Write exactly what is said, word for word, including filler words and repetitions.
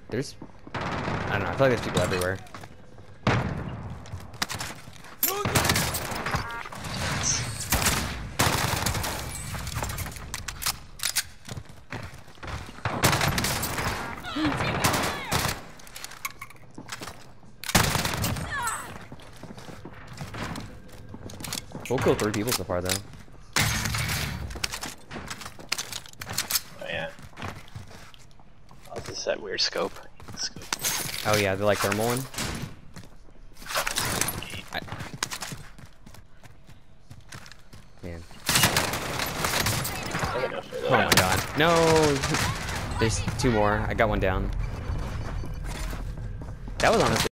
There's, I don't know. I feel like there's people everywhere. We'll kill three people so far, though. Oh yeah. Oh, this is that weird scope. scope. Oh yeah, the like thermal one. I... Man. Oh my god. No! There's two more. I got one down. That was honestly